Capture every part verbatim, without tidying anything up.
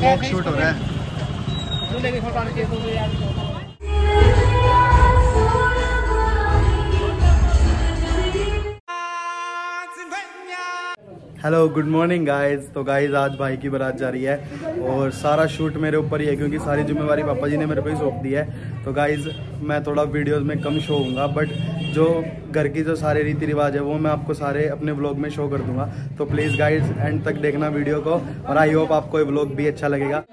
Vlog shoot हो रहा है। Hello good morning guys. तो गाइज आज भाई की बारात जा रही है और सारा शूट मेरे ऊपर ही है क्योंकि सारी जिम्मेवारी पापा जी ने मेरे को ही सौंप दी है। तो गाइज मैं थोड़ा वीडियोस में कम शो होऊंगा, बट जो घर की जो सारे रीति रिवाज है वो मैं आपको सारे अपने व्लॉग में शो कर दूंगा। तो प्लीज़ गाइज एंड तक देखना वीडियो को और आई होप आपको ये व्लॉग भी अच्छा लगेगा।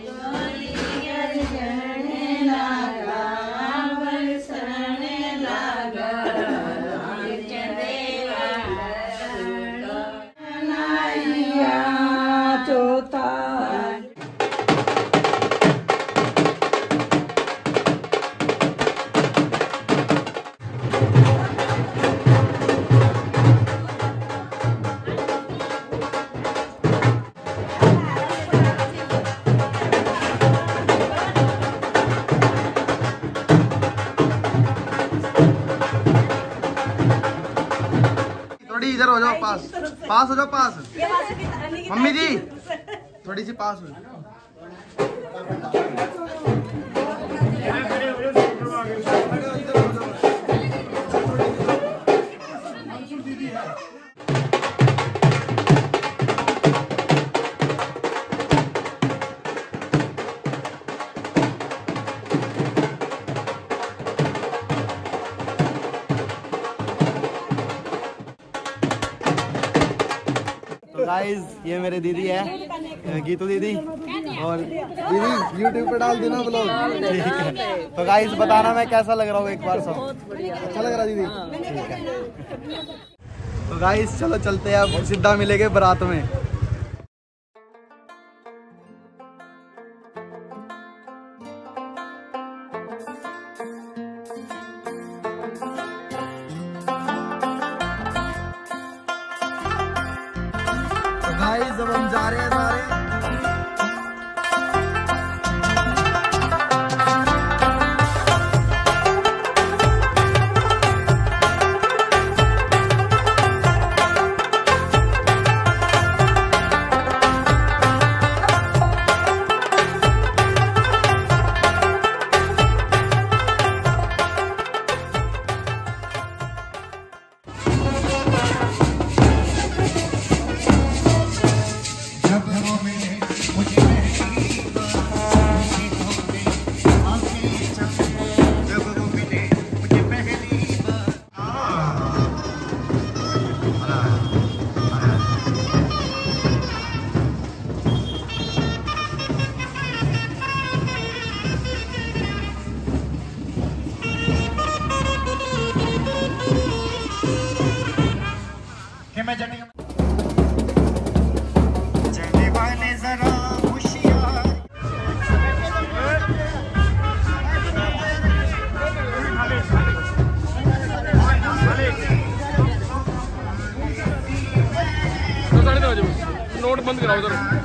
इधर हो जाओ, पास पास हो जाओ, पास मम्मी जी थोड़ी सी पास हो जाओ। गाइस ये मेरे दीदी है, गीतू दीदी, और दीदी यूट्यूब पे डाल देना ब्लॉग, ठीक है। तो गाइस बताना मैं कैसा लग रहा हूँ एक बार सब। अच्छा लग रहा दीदी, ठीक है। तो गाइस चलो चलते हैं, अब सीधा मिलेंगे बारात में। गाइस अब हम जा रहे हैं सारे। चलने वाले जरा होशियार। नोट बंद कराओ उधर।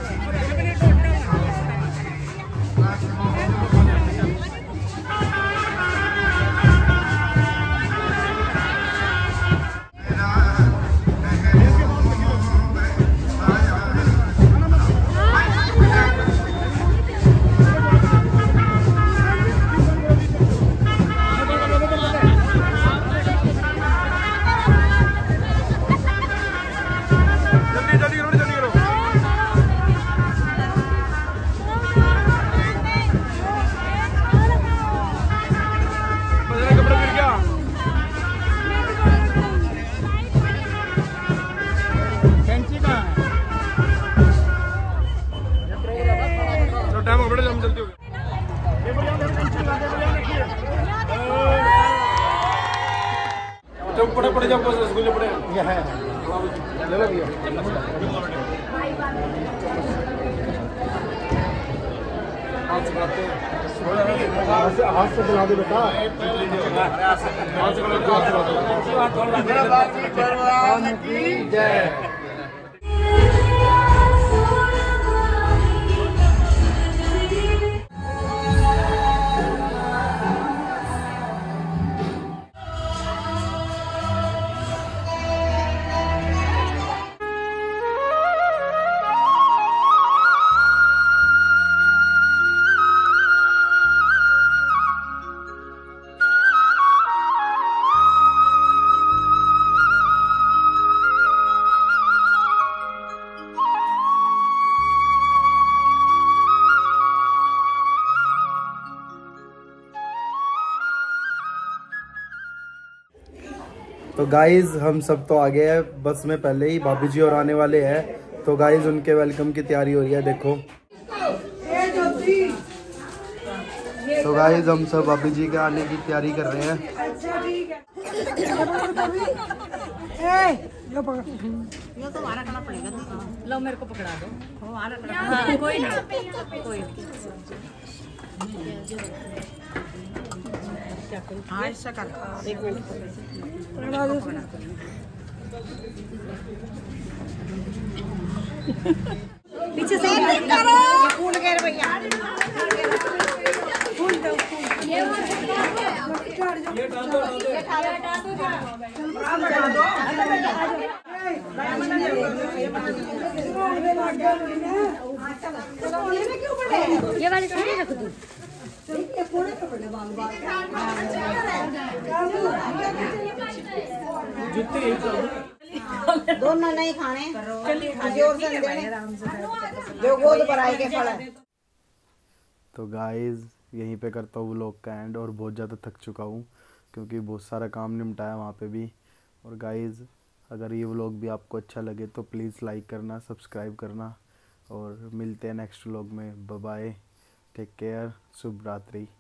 तो पड़े पड़े जाओ, रसगुल्ले पड़े ये है, ले लो भैया। हाथ से बनाते हैं, हाथ से बना दे बेटा, हाथ से बना दे। जय तो गाइज हम सब तो आ गए हैं बस में पहले ही, भाभी जी और आने वाले हैं। तो गाइज उनके वेलकम की तैयारी हो रही है, देखो। तो गाइज हम सब भाभी जी के आने की तैयारी कर रहे हैं। ये तो हमारा करना पड़ेगा। लो मेरे को पकड़ा दो। हमारा करना कोई नहीं, कोई हाँ ऐसा कर। एक मिनट पीछे से फूल गए भैया। फूल दो ये डाल दो ये वाले सारे रख दो। दोनों नहीं खाने, जोर से जो गोद भराई के फल। तो गाइज यहीं पे करता हूँ व्लॉग का एंड, और बहुत ज़्यादा थक चुका हूँ क्योंकि बहुत सारा काम निपटाया वहाँ पे भी। और गाइज अगर ये व्लॉग भी आपको अच्छा लगे तो प्लीज़ लाइक करना, सब्सक्राइब करना, और मिलते हैं नेक्स्ट व्लॉग में। बाय बाय, टेक केयर, शुभ रात्रि।